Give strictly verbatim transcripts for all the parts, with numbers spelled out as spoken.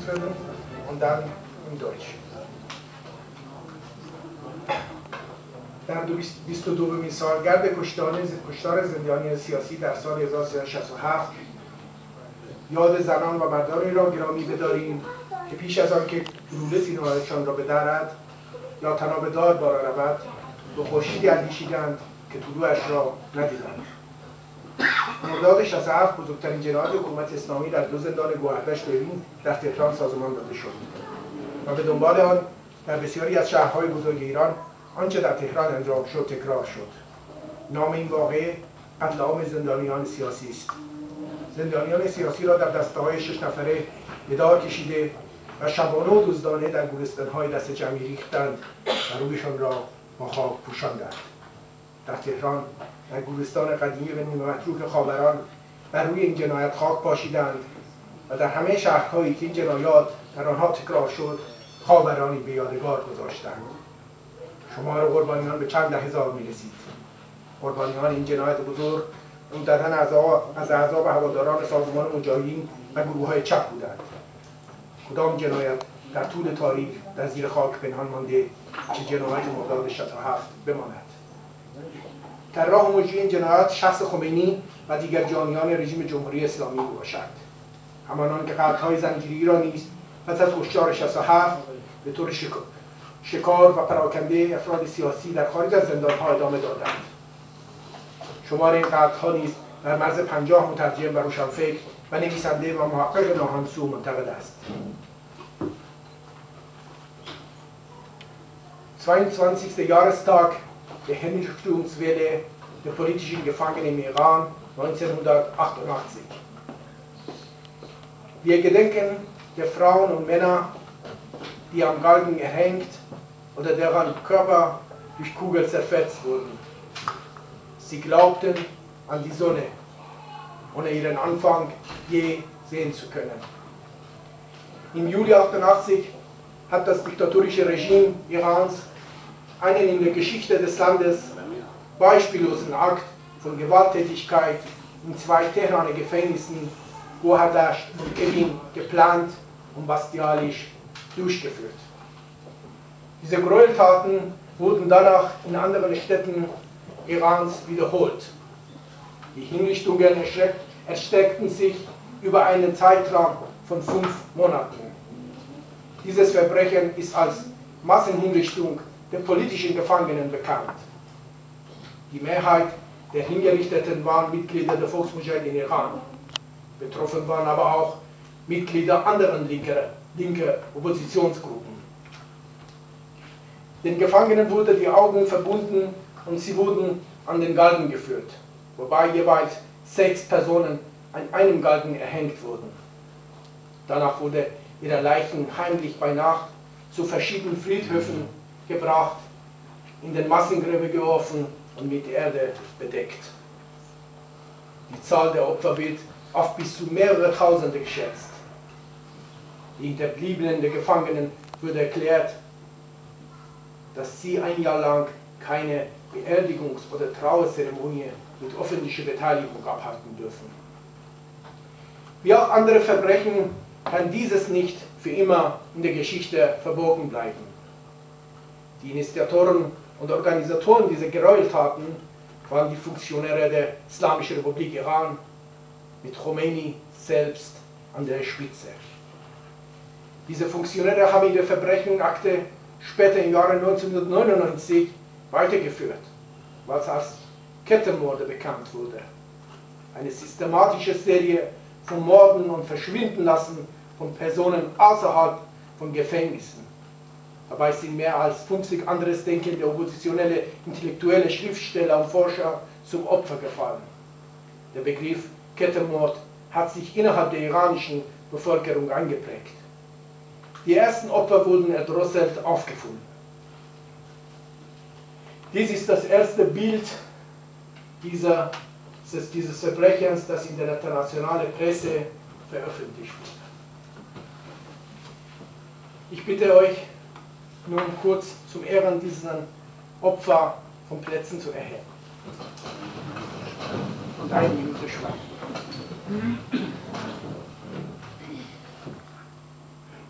می‌کنیم und dann in Deutsch. در بیست و دومین سالگرد کشتار زندانی سیاسی در سال هزار و سیصد و شصت و هفت یاد زنان و مردانی را گرامی بداریم که پیش از آن که گلوله سینه‌هایشان را بدرد یا طناب دار بالا رود به خورشیدی اندیشیدند که طلوعش را ندیدند. مرداد شصت و هفت بزرگترین جنایت حکومت اسلامی در دو زندان گوهردش برین در تهران سازمان داده شد و به دنبال آن در بسیاری از شهرهای بزرگ ایران آنچه در تهران انجام شد تکرار شد. نام این واقعه قتل عام زندانیان سیاسی است. زندانیان سیاسی را در دسته‌های شش نفره به دار کشیده و شبانه و دزدانه در گورستان‌های دست جمعی ریختند و رویشان را با خاک پوشاندند. در تهران در گورستان قدیمی و نیمه متروک خاوران بر روی این جنایت خاک پاشیدند و در همه شهرهایی که این جنایات در آنها تکرار شد خاورانی به یادگار گذاشتند. شمار قربانیان به چند ده هزار می‌رسید. قربانیان این جنایت بزرگ عمدتاً از اعضا و هواداران سازمان مجاهدین و گروه‌های چپ بودند. کدام جنایت در طول تاریخ در زیر خاک پنهان مانده که جنایت مرداد شصت و هفت بماند؟ طراح مجری این جنایت شخص خمینی و دیگر جانیان رژیم جمهوری اسلامی باشد. همانان که قتل‌های زنجیری را نیز پس از کشتار شصت و هفت به طور شکار و پراکنده افراد سیاسی در خارج از زندان‌ها ادامه دادند. شمار این قتل‌ها نیز در مرز پنجاه مترجم و روشنفکر و نویسنده و محقق ناهمسو منتقد است. zweiundzwanzigster Jahrestag der Hinrichtungswelle der politischen Gefangenen im Iran neunzehnhundertachtundachtzig. Wir gedenken der Frauen und Männer, die am Galgen erhängt oder deren Körper durch Kugeln zerfetzt wurden. Sie glaubten an die Sonne, ohne ihren Anfang je sehen zu können. Im Juli achtundachtzig hat das diktatorische Regime Irans einen in der Geschichte des Landes beispiellosen Akt von Gewalttätigkeit in zwei Tehraner Gefängnissen, Gohardasht und Evin, geplant und bestialisch durchgeführt. Diese Gräueltaten wurden danach in anderen Städten Irans wiederholt. Die Hinrichtungen erstreckten sich über einen Zeitraum von fünf Monaten. Dieses Verbrechen ist als Massenhinrichtung der politischen Gefangenen bekannt. Die Mehrheit der Hingerichteten waren Mitglieder der Volksmujahedin in Iran. Betroffen waren aber auch Mitglieder anderer linker, linker Oppositionsgruppen. Den Gefangenen wurden die Augen verbunden und sie wurden an den Galgen geführt, wobei jeweils sechs Personen an einem Galgen erhängt wurden. Danach wurde ihre Leichen heimlich bei Nacht zu verschiedenen Friedhöfen gebracht, in den Massengräber geworfen und mit Erde bedeckt. Die Zahl der Opfer wird auf bis zu mehrere Tausende geschätzt. Die Hinterbliebenen der Gefangenen wurde erklärt, dass sie ein Jahr lang keine Beerdigungs- oder Trauerzeremonie mit öffentlicher Beteiligung abhalten dürfen. Wie auch andere Verbrechen kann dieses nicht für immer in der Geschichte verborgen bleiben. Die Initiatoren und Organisatoren dieser Gräueltaten waren die Funktionäre der Islamischen Republik Iran mit Khomeini selbst an der Spitze. Diese Funktionäre haben ihre Verbrechenakte später im Jahre neunzehnhundertneunundneunzig weitergeführt, was als Kettenmorde bekannt wurde. Eine systematische Serie von Morden und Verschwindenlassen von Personen außerhalb von Gefängnissen. Dabei sind mehr als fünfzig anderes denkende oppositionelle, intellektuelle Schriftsteller und Forscher zum Opfer gefallen. Der Begriff Kettenmord hat sich innerhalb der iranischen Bevölkerung eingeprägt. Die ersten Opfer wurden erdrosselt aufgefunden. Dies ist das erste Bild dieser, dieses Verbrechens, das in der internationalen Presse veröffentlicht wurde. Ich bitte euch, nun kurz zum Ehren dieser Opfer von Plätzen zu erheben. Und eine Minute Schweigen.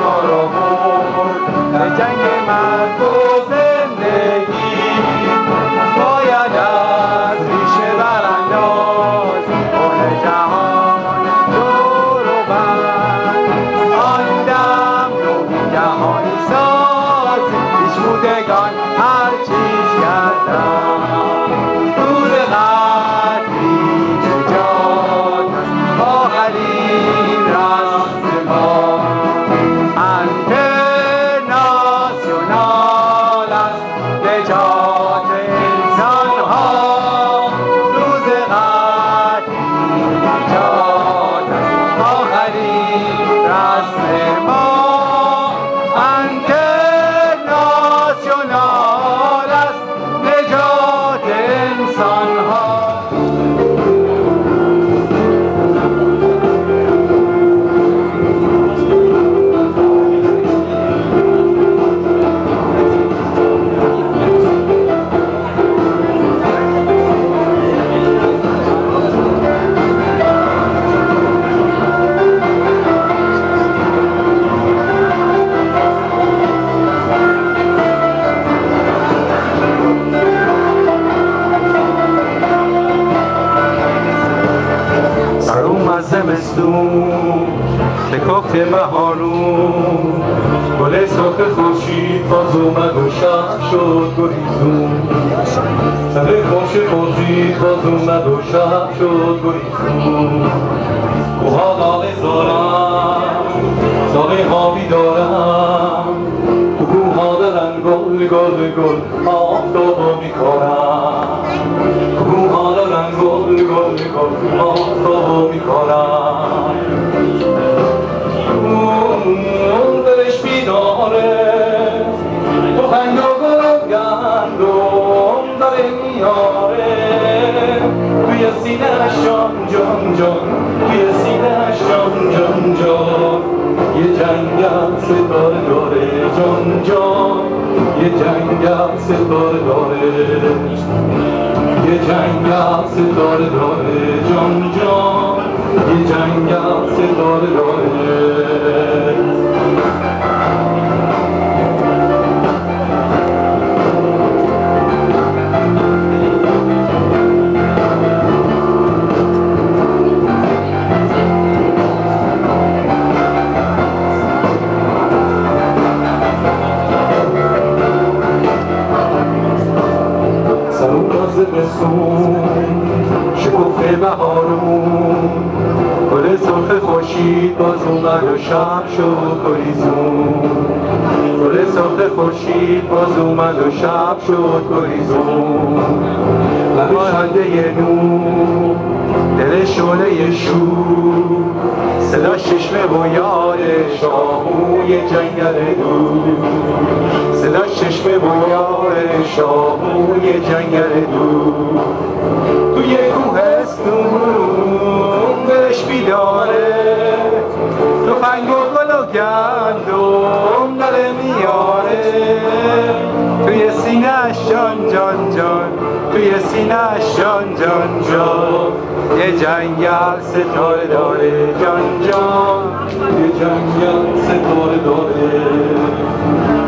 ما را برد به جنگ مرگ و زندگی باید از ریشه برانداز کل جهان دور و بر آن دم نوین جهانی ساز پیشمودگان هر چیز کردن روز قدری نجات است آخرین رسم ما انترناسیونال است نجات انسانها روز قدری نجات است آخرین رسم ما انترناسیونال است نجات انسانها. زمستون شکفت بهارون گل سرخ خورشید باز اومد و شب شد گریزون سر خوش خورشید باز اومد و شب شد گریزون کوها داغ دارم ساقه ها بیدارم تو کوها دارن گل گل گل آفتابو میکارم کوها دارن گل گل گل آفتابو میکارم اون دلش بیداره تفنگ و گل و گندم داره میاره توی سینه‌اش جان جان جان توی سینه‌اش جان جان جان یه جنگل ستاره داره جان جان یه جنگل ستاره داره یه جنگل ستاره داره جان جان یه جنگل ستاره داره. شکفت بهارون گل سرخ خورشید باز اومد و شب شد گریزون گل سرخ خورشید باز اومد و شب شد گریزون لبخنده نور دل شعله شور صدا چشمه و یاد شاهوی جنگل دور صدا چشمه و یاد شاهوی جنگل دور توی کوهستون دلش بیداره تفنگ و گل و گندم داره میاره توی سینه‌اش جان جان جان توی سینه‌اش جان جان جان یه جنگل ستاره داره جان جان یه جنگل ستاره داره.